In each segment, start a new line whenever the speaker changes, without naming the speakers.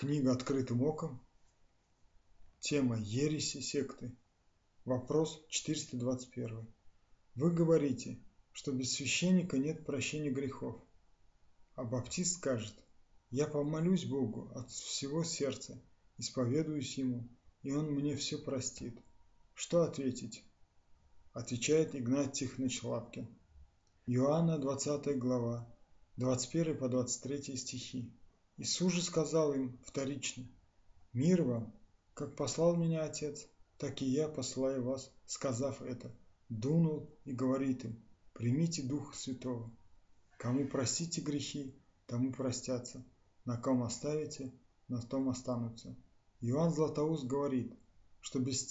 Книга «Открытым оком». Тема «Ереси секты». Вопрос 421. Вы говорите, что без священника нет прощения грехов. А баптист скажет: я помолюсь Богу от всего сердца, исповедуюсь Ему, и Он мне все простит. Что ответить? Отвечает Игнат Тихонович Лапкин. Иоанна 20 глава, 21 по 23 стихи. Иисус же сказал им вторично: «Мир вам, как послал меня Отец, так и я посылаю вас». Сказав это, дунул и говорит им: «Примите Духа Святого. Кому простите грехи, тому простятся, на ком оставите, на том останутся». Иоанн Златоуст говорит, что без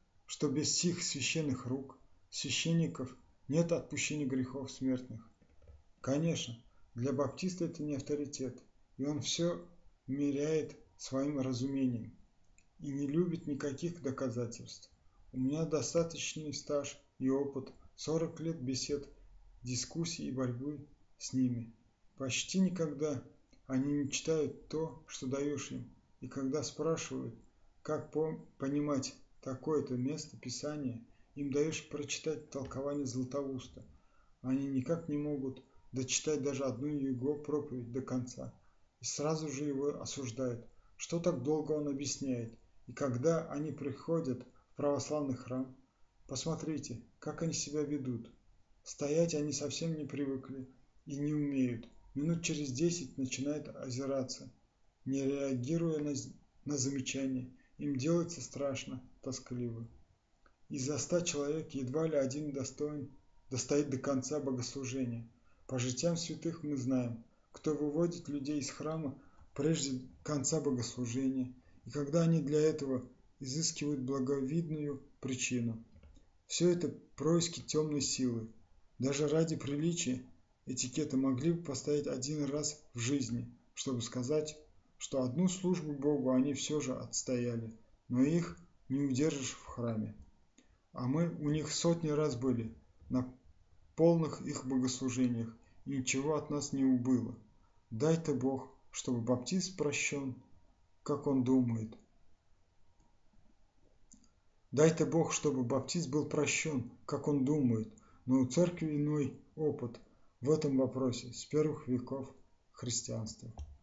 сих священных рук, священников, нет отпущения грехов смертных. Конечно, для баптиста это не авторитет, и он все меряет своим разумением и не любит никаких доказательств. У меня достаточный стаж и опыт, 40 лет бесед, дискуссий и борьбы с ними. Почти никогда они не читают то, что даешь им, и когда спрашивают, как понимать такое-то место Писания, им даешь прочитать толкование Златоуста. Они никак не могут дочитать даже одну его проповедь до конца, и сразу же его осуждают, что так долго он объясняет. И когда они приходят в православный храм, посмотрите, как они себя ведут. Стоять они совсем не привыкли и не умеют. Минут через 10 начинают озираться, не реагируя на замечания. Им делается страшно, тоскливо. Из 100 человек едва ли один достоит до конца богослужения. По житиям святых мы знаем, кто выводит людей из храма прежде конца богослужения, и когда они для этого изыскивают благовидную причину. Все это происки темной силы. Даже ради приличия этикета могли бы поставить один раз в жизни, чтобы сказать, что одну службу Богу они все же отстояли, но их не удержишь в храме. А мы у них сотни раз были на полных их богослужениях, и ничего от нас не убыло. Дай-то Бог, чтобы баптист прощен, как он думает. Дай-то Бог, чтобы баптист был прощен, как он думает, но у церкви иной опыт в этом вопросе с первых веков христианства.